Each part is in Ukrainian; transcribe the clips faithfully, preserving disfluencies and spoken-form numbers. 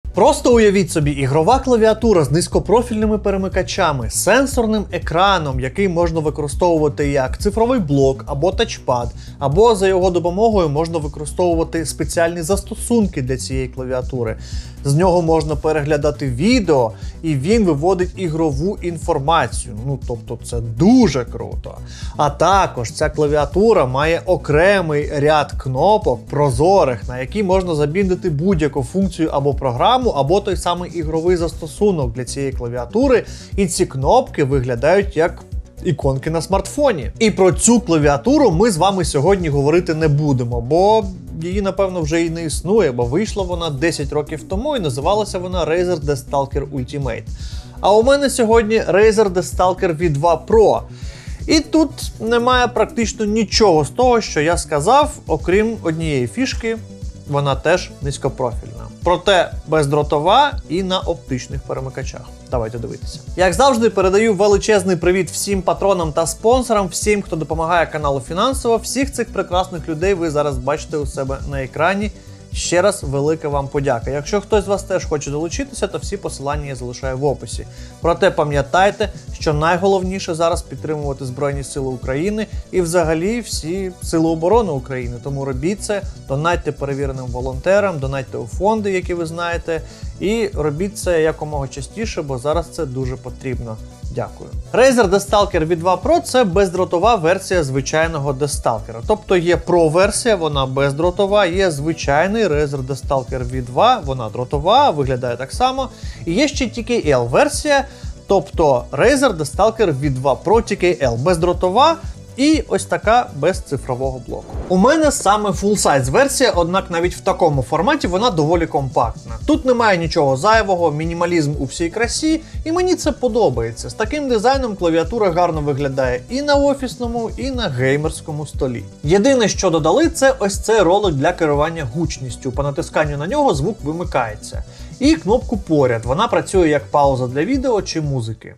Просто уявіть собі, ігрова клавіатура з низькопрофільними перемикачами, сенсорним екраном, який можна використовувати як цифровий блок або тачпад, або за його допомогою можна використовувати спеціальні застосунки для цієї клавіатури. З нього можна переглядати відео, і він виводить ігрову інформацію. Ну, тобто це дуже круто. А також ця клавіатура має окремий ряд кнопок прозорих, на які можна забіндити будь-яку функцію або програму, або той самий ігровий застосунок для цієї клавіатури. І ці кнопки виглядають як іконки на смартфоні. І про цю клавіатуру ми з вами сьогодні говорити не будемо, бо її, напевно, вже і не існує, бо вийшла вона десять років тому і називалася вона Razer Deathstalker Ultimate. А у мене сьогодні Razer Deathstalker ві два Pro. І тут немає практично нічого з того, що я сказав, окрім однієї фішки, вона теж низькопрофільна. Проте бездротова і на оптичних перемикачах. Давайте дивитися. Як завжди, передаю величезний привіт всім патронам та спонсорам, всім, хто допомагає каналу фінансово. Всіх цих прекрасних людей ви зараз бачите у себе на екрані. Ще раз велика вам подяка. Якщо хтось з вас теж хоче долучитися, то всі посилання я залишаю в описі. Проте пам'ятайте, що найголовніше зараз підтримувати Збройні Сили України і взагалі всі Сили оборони України. Тому робіть це, донатьте перевіреним волонтерам, донатьте у фонди, які ви знаєте, і робіть це якомога частіше, бо зараз це дуже потрібно. Дякую. Razer Deathstalker ві два Pro – це бездротова версія звичайного Deathstalker. Тобто є Pro-версія, вона бездротова, є звичайний Razer Deathstalker ві два, вона дротова, виглядає так само. І є ще ті кей ел-версія, тобто Razer Deathstalker ві два Pro ті кей ел, бездротова. І ось така без цифрового блоку. У мене саме full-size версія, однак навіть в такому форматі вона доволі компактна. Тут немає нічого зайвого, мінімалізм у всій красі, і мені це подобається. З таким дизайном клавіатура гарно виглядає і на офісному, і на геймерському столі. Єдине, що додали, це ось цей ролик для керування гучністю. По натисканню на нього звук вимикається. І кнопку поряд, вона працює як пауза для відео чи музики.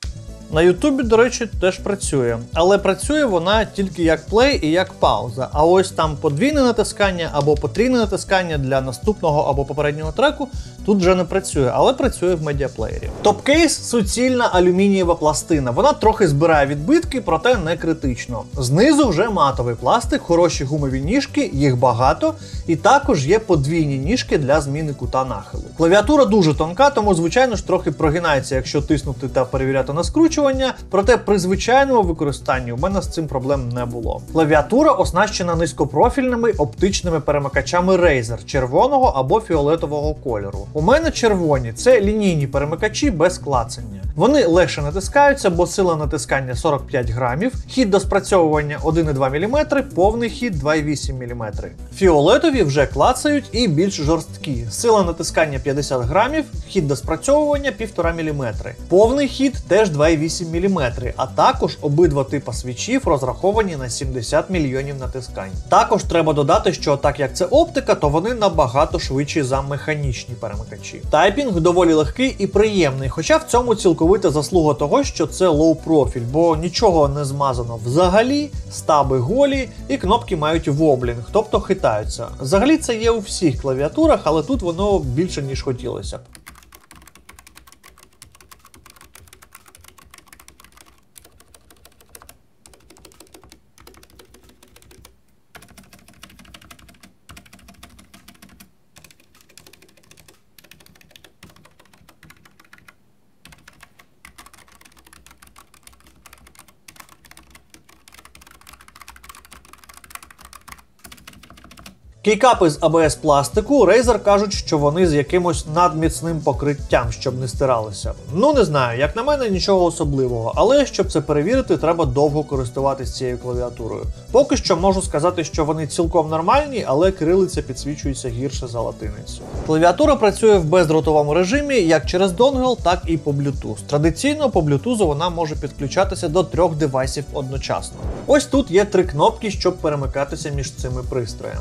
На Ютубі, до речі, теж працює, але працює вона тільки як плей і як пауза. А ось там подвійне натискання або потрійне натискання для наступного або попереднього треку тут вже не працює, але працює в медіаплеєрі. Топкейс – суцільна алюмінієва пластина. Вона трохи збирає відбитки, проте не критично. Знизу вже матовий пластик, хороші гумові ніжки, їх багато, і також є подвійні ніжки для зміни кута нахилу. Клавіатура дуже тонка, тому, звичайно ж, трохи прогинається, якщо тиснути та перевіряти на скручування, проте при звичайному використанні у мене з цим проблем не було. Клавіатура оснащена низькопрофільними оптичними перемикачами Razer червоного або фіолетового кольору. У мене червоні – це лінійні перемикачі без клацання. Вони легше натискаються, бо сила натискання сорок п'ять грамів, хід до спрацьовування один і два міліметри, повний хід два і вісім міліметри. Фіолетові вже клацають і більш жорсткі. Сила натискання п'ятдесят грамів, хід до спрацьовування півтора міліметри. Повний хід теж два і вісім міліметри, а також обидва типи свічів розраховані на сімдесят мільйонів натискань. Також треба додати, що так як це оптика, то вони набагато швидші за механічні перемикачі. Тайпінг доволі легкий і приємний, хоча в цьому цілковита заслуга того, що це лоу-профіль, бо нічого не змазано взагалі, стаби голі і кнопки мають воблінг, тобто хитаються. Взагалі це є у всіх клавіатурах, але тут воно більше ніж хотілося б. Кейкапи з а бе ес пластику, Razer кажуть, що вони з якимось надміцним покриттям, щоб не стиралися. Ну не знаю, як на мене нічого особливого, але щоб це перевірити, треба довго користуватись цією клавіатурою. Поки що можу сказати, що вони цілком нормальні, але кирилиця підсвічується гірше за латиницю. Клавіатура працює в бездротовому режимі як через донгл, так і по Bluetooth. Традиційно по Bluetooth вона може підключатися до трьох девайсів одночасно. Ось тут є три кнопки, щоб перемикатися між цими пристроями. А через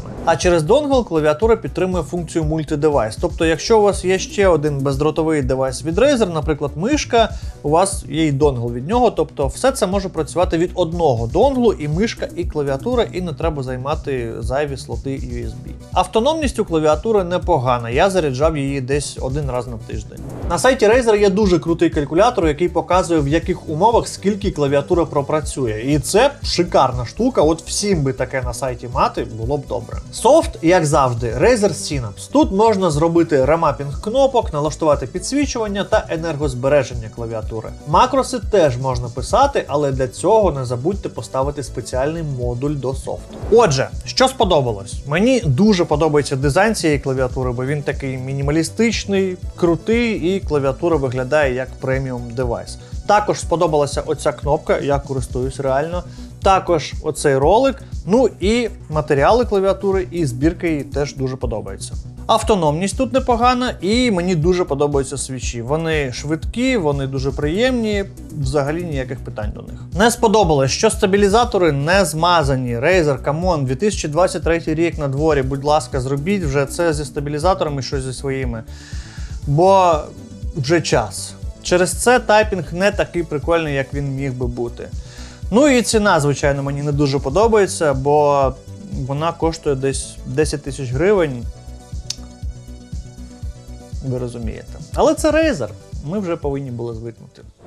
через донгл клавіатура підтримує функцію мультидевайс. Тобто, якщо у вас є ще один бездротовий девайс від Razer, наприклад, мишка, у вас є й донгл від нього, тобто все це може працювати від одного донглу, і мишка, і клавіатура, і не треба займати зайві слоти ю ес бі. Автономність у клавіатури непогана, я заряджав її десь один раз на тиждень. На сайті Razer є дуже крутий калькулятор, який показує, в яких умовах скільки клавіатура пропрацює. І це шикарна штука, от всім би таке на сайті мати було б добре. Софт, як завжди, Razer Synapse. Тут можна зробити ремапінг кнопок, налаштувати підсвічування та енергозбереження клавіатури. Макроси теж можна писати, але для цього не забудьте поставити спеціальний модуль до софту. Отже, що сподобалось? Мені дуже подобається дизайн цієї клавіатури, бо він такий мінімалістичний, крутий, і клавіатура виглядає як преміум девайс. Також сподобалася оця кнопка, я користуюсь реально. Також оцей ролик, ну і матеріали клавіатури, і збірка її теж дуже подобається. Автономність тут непогана, і мені дуже подобаються свічі. Вони швидкі, вони дуже приємні, взагалі ніяких питань до них. Не сподобалось, що стабілізатори не змазані. Razer, камон, дві тисячі двадцять третій рік на дворі, будь ласка, зробіть вже це зі стабілізаторами, щось зі своїми. Бо вже час. Через це тайпінг не такий прикольний, як він міг би бути. Ну і ціна, звичайно, мені не дуже подобається, бо вона коштує десь десять тисяч гривень. Ви розумієте. Але це Razer, ми вже повинні були звикнути.